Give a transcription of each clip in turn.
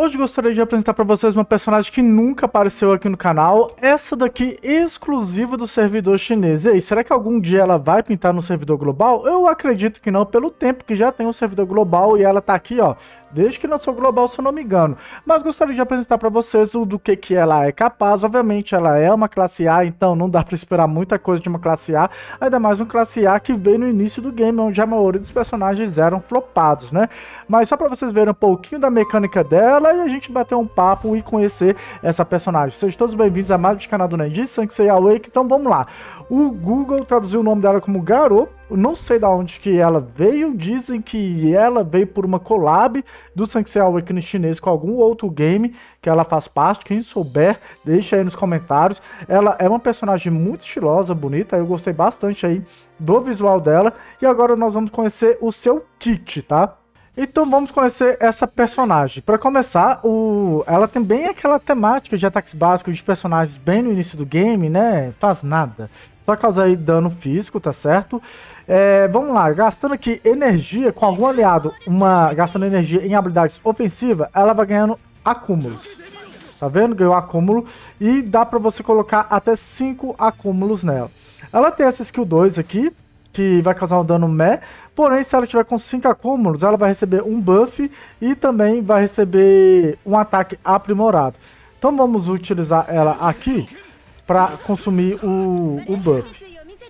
Hoje gostaria de apresentar para vocês uma personagem que nunca apareceu aqui no canal, essa daqui exclusiva do servidor chinês. E aí, será que algum dia ela vai pintar no servidor global? Eu acredito que não, pelo tempo que já tem um servidor global e ela tá aqui, ó, desde que lançou global, se eu não me engano. Mas gostaria de apresentar para vocês do que ela é capaz. Obviamente ela é uma classe A, então não dá para esperar muita coisa de uma classe A, ainda mais um classe A que veio no início do game, onde a maioria dos personagens eram flopados, né? Mas só para vocês verem um pouquinho da mecânica dela e a gente bater um papo e conhecer essa personagem. Sejam todos bem-vindos a mais um canal do Nendi, Sansei Awake. Então vamos lá. O Google traduziu o nome dela como Garou. Eu não sei de onde que ela veio. Dizem que ela veio por uma collab do Sansei Awake no chinês com algum outro game que ela faz parte. Quem souber, deixa aí nos comentários. Ela é uma personagem muito estilosa, bonita. Eu gostei bastante aí do visual dela. E agora nós vamos conhecer o seu kit, tá? Então vamos conhecer essa personagem. Para começar, ela tem bem aquela temática de ataques básicos de personagens bem no início do game, né? Faz nada. Só causa aí dano físico, tá certo? Vamos lá, gastando aqui energia com algum aliado, gastando energia em habilidades ofensivas, ela vai ganhando acúmulos. Tá vendo? Ganhou acúmulo e dá para você colocar até 5 acúmulos nela. Ela tem essa skill 2 aqui, que vai causar um dano meh, porém se ela tiver com 5 acúmulos, ela vai receber um buff e também vai receber um ataque aprimorado. Então vamos utilizar ela aqui para consumir o buff.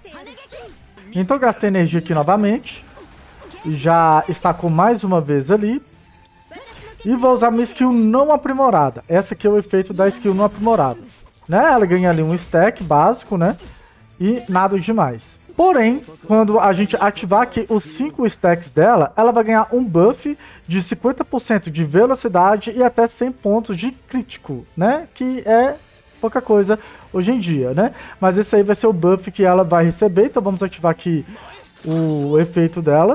Então gastei energia aqui novamente, já estacou mais uma vez ali, e vou usar minha skill não aprimorada. Essa aqui é o efeito da skill não aprimorada, né? Ela ganha ali um stack básico, né? E nada demais. Porém, quando a gente ativar aqui os 5 stacks dela, ela vai ganhar um buff de 50% de velocidade e até 100 pontos de crítico, né? Que é pouca coisa hoje em dia, né? Mas esse aí vai ser o buff que ela vai receber, então vamos ativar aqui o efeito dela.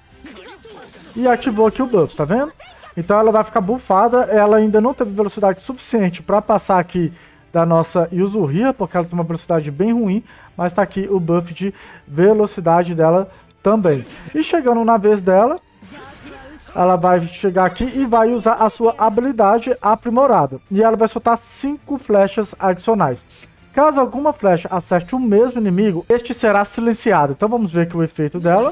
E ativou aqui o buff, tá vendo? Então ela vai ficar buffada, ela ainda não teve velocidade suficiente para passar aqui da nossa Yuzuriha, porque ela tem uma velocidade bem ruim, mas tá aqui o buff de velocidade dela também. E chegando na vez dela, ela vai chegar aqui e vai usar a sua habilidade aprimorada. E ela vai soltar 5 flechas adicionais. Caso alguma flecha acerte o mesmo inimigo, este será silenciado. Então vamos ver aqui o efeito dela.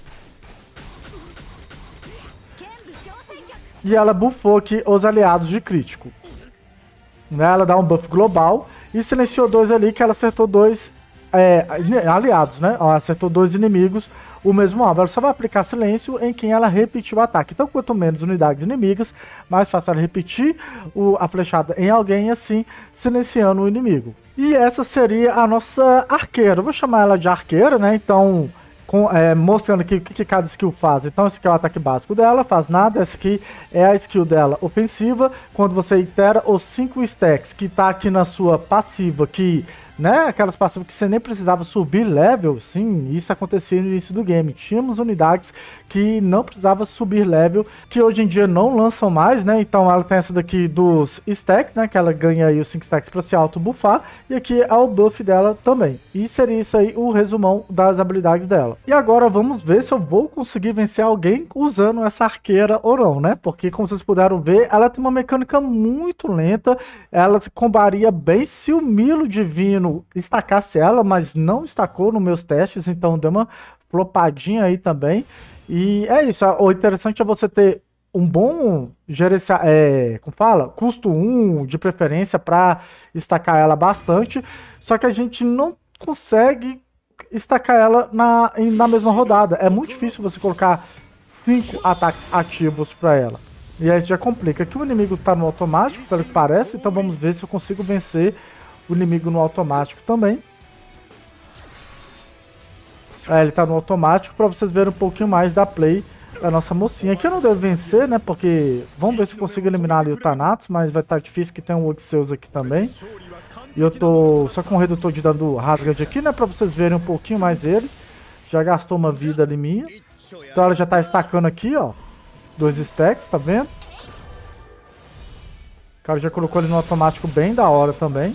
E ela buffou aqui os aliados de crítico. Ela dá um buff global e silenciou 2 ali, que ela acertou 2 aliados, né? Ela acertou 2 inimigos, o mesmo alvo. Ela só vai aplicar silêncio em quem ela repetiu o ataque. Então, quanto menos unidades inimigas, mais fácil ela repetir a flechada em alguém, assim, silenciando o inimigo. E essa seria a nossa arqueira. Eu vou chamar ela de arqueira, né? Então, mostrando aqui o que cada skill faz. Então esse aqui é o ataque básico dela, faz nada. Essa aqui é a skill dela ofensiva, quando você itera os 5 stacks que tá aqui na sua passiva, que, né, aquelas passivas que você nem precisava subir level. Sim, isso acontecia no início do game. Tínhamos unidades que não precisava subir level, que hoje em dia não lançam mais, né? Então ela tem essa daqui dos stacks, né, que ela ganha aí os 5 stacks para se auto buffar, e aqui é o buff dela também. E seria isso aí o resumão das habilidades dela. E agora vamos ver se eu vou conseguir vencer alguém usando essa arqueira ou não, né? Porque como vocês puderam ver, ela tem uma mecânica muito lenta. Ela se combaria bem se o Milo Divino estacasse ela, mas não estacou nos meus testes, então deu uma flopadinha aí também. E é isso, o interessante é você ter um bom como fala? Custo 1 de preferência para estacar ela bastante, só que a gente não consegue estacar ela na mesma rodada. É muito difícil você colocar 5 ataques ativos para ela. E aí já complica. Aqui o inimigo está no automático, pelo que parece, então vamos ver se eu consigo vencer o inimigo no automático também. Ele tá no automático, para vocês verem um pouquinho mais da play da nossa mocinha. Aqui eu não devo vencer, né, porque vamos ver se eu consigo eliminar ali o Thanatos, mas vai estar difícil, que tem um Odisseus aqui também. E eu tô só com o redutor de dano rasgante aqui, né, para vocês verem um pouquinho mais ele. Já gastou uma vida ali minha. Então ela já tá estacando aqui, ó, 2 stacks, tá vendo? O cara já colocou ele no automático bem da hora também.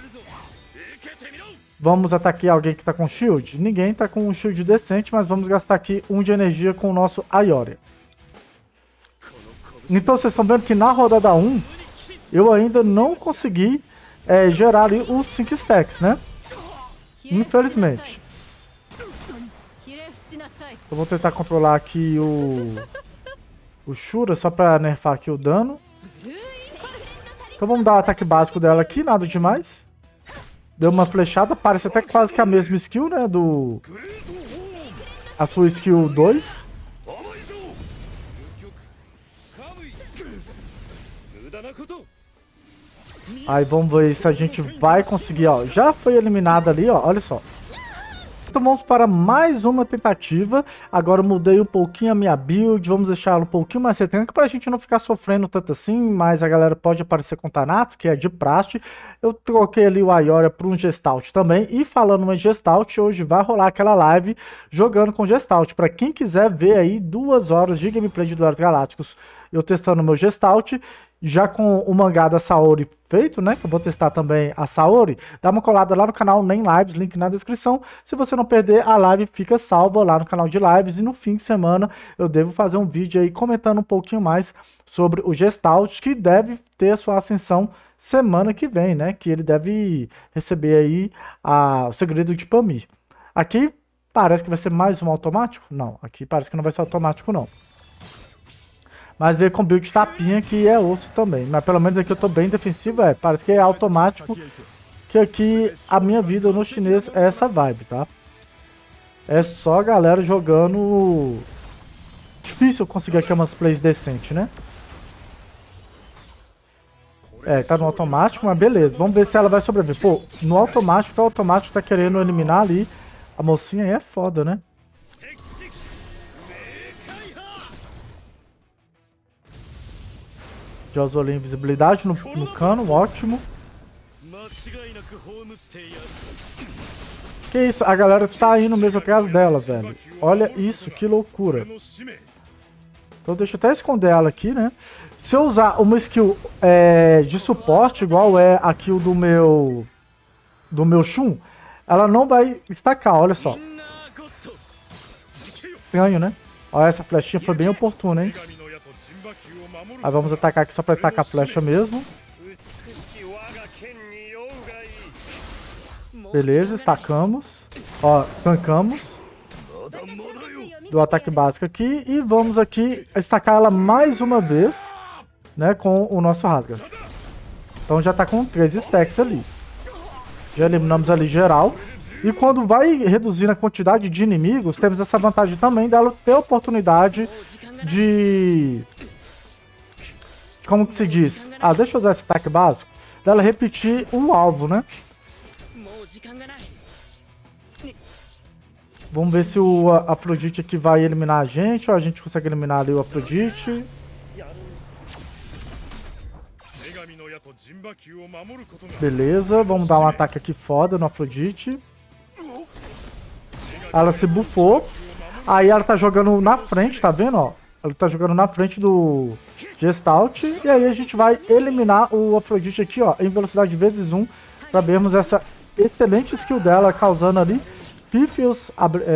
Vamos atacar alguém que está com shield? Ninguém está com um shield decente, mas vamos gastar aqui 1 de energia com o nosso Ioria. Então vocês estão vendo que na rodada 1 eu ainda não consegui gerar ali os 5 stacks, né? Infelizmente. Eu vou tentar controlar aqui o Shura só pra nerfar aqui o dano. Então vamos dar o ataque básico dela aqui, nada demais. Deu uma flechada, parece até quase que a mesma skill, né? A sua skill 2. Aí vamos ver se a gente vai conseguir, ó. Já foi eliminada ali, ó, olha só. Então vamos para mais uma tentativa. Agora eu mudei um pouquinho a minha build. Vamos deixar ela um pouquinho mais retângulo para a gente não ficar sofrendo tanto assim. Mas a galera pode aparecer com Thanatos, que é de praxe. Eu troquei ali o Ioria para um Gestalt também. E falando em Gestalt, hoje vai rolar aquela live jogando com Gestalt. Para quem quiser ver aí 2 horas de gameplay de Duelos Galácticos, eu testando o meu Gestalt. Já com o mangá da Saori feito, né? Que eu vou testar também a Saori. Dá uma colada lá no canal Nem Lives, link na descrição. Se você não perder, a live fica salva lá no canal de lives. E no fim de semana eu devo fazer um vídeo aí comentando um pouquinho mais sobre o Gestalt, que deve ter a sua ascensão semana que vem, né? Que ele deve receber aí o segredo de Pamir. Aqui parece que vai ser mais um automático? Não, aqui parece que não vai ser automático não. Mas veio com build tapinha, que é osso também. Mas pelo menos aqui eu tô bem defensivo, parece que é automático. Que aqui a minha vida no chinês é essa vibe, tá? É só a galera jogando... Difícil conseguir aqui umas plays decentes, né? Tá no automático, mas beleza. Vamos ver se ela vai sobreviver. Pô, no automático, o automático tá querendo eliminar ali. A mocinha aí é foda, né? Já usou ali invisibilidade no cano, ótimo. Que isso, a galera tá indo mesmo atrás dela, velho. Olha isso, que loucura. Então deixa eu até esconder ela aqui, né? Se eu usar uma skill de suporte, igual é a kill do meu Shun, ela não vai estacar, olha só. Estranho, né? Olha, essa flechinha foi bem oportuna, hein? Aí vamos atacar aqui só pra estacar a flecha mesmo. Beleza, estacamos. Ó, tancamos. Do ataque básico aqui. E vamos aqui estacar ela mais uma vez, né, com o nosso rasga. Então já tá com 3 stacks ali. Já eliminamos ali geral. E quando vai reduzindo a quantidade de inimigos, temos essa vantagem também dela ter a oportunidade de... Como que se diz? Deixa eu usar esse ataque básico. Dela repetir o alvo, né? Vamos ver se o Afrodite aqui vai eliminar a gente. Ou a gente consegue eliminar ali o Afrodite. Beleza, vamos dar um ataque aqui foda no Afrodite. Ela se buffou. Aí ela tá jogando na frente, tá vendo, ó? Ela tá jogando na frente do Gestalt. E aí a gente vai eliminar o Afrodite aqui, ó, em velocidade vezes 1. Pra vermos essa excelente skill dela, causando ali pífios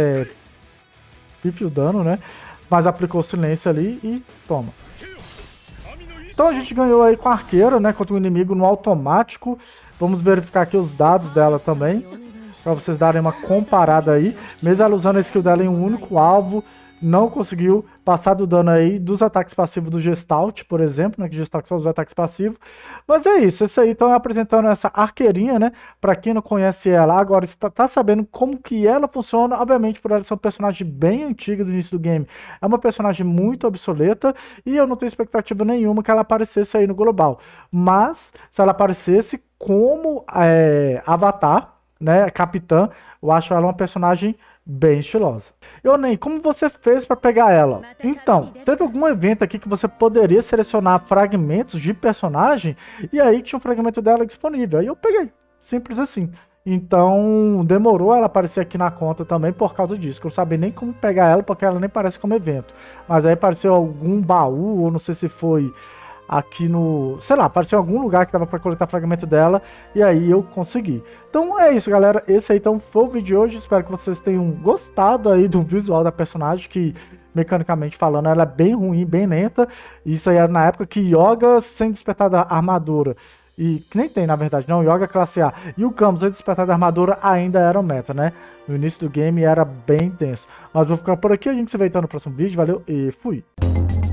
dano, né? Mas aplicou silêncio ali e toma. Então a gente ganhou aí com a arqueira, né? Contra o inimigo no automático. Vamos verificar aqui os dados dela também. Pra vocês darem uma comparada aí. Mesmo ela usando a skill dela em um único alvo, não conseguiu passar do dano aí dos ataques passivos do Gestalt, por exemplo, né? Que Gestalt só usa ataques passivos. Mas é isso, esse aí estão apresentando essa arqueirinha, né? Pra quem não conhece ela, agora tá sabendo como que ela funciona. Obviamente, por ela ser um personagem bem antigo do início do game, é uma personagem muito obsoleta e eu não tenho expectativa nenhuma que ela aparecesse aí no global. Mas, se ela aparecesse como avatar, né, capitã, eu acho ela uma personagem bem estilosa. Ney, como você fez para pegar ela? Então, teve algum evento aqui que você poderia selecionar fragmentos de personagem e aí tinha um fragmento dela disponível. Aí eu peguei, simples assim. Então, demorou ela aparecer aqui na conta também por causa disso, que eu não sabia nem como pegar ela, porque ela nem parece como evento. Mas aí apareceu algum baú, ou não sei se foi aqui no... Sei lá, apareceu em algum lugar que dava pra coletar fragmento dela, e aí eu consegui. Então é isso, galera. Esse aí então foi o vídeo de hoje. Espero que vocês tenham gostado aí do visual da personagem, que mecanicamente falando ela é bem ruim, bem lenta. Isso aí era na época que Yoga sem despertar da armadura, e que nem tem na verdade, não, Yoga classe A e o Camus sem despertar da armadura ainda eram meta, né? No início do game era bem tenso. Mas vou ficar por aqui, a gente se vê então no próximo vídeo. Valeu e fui!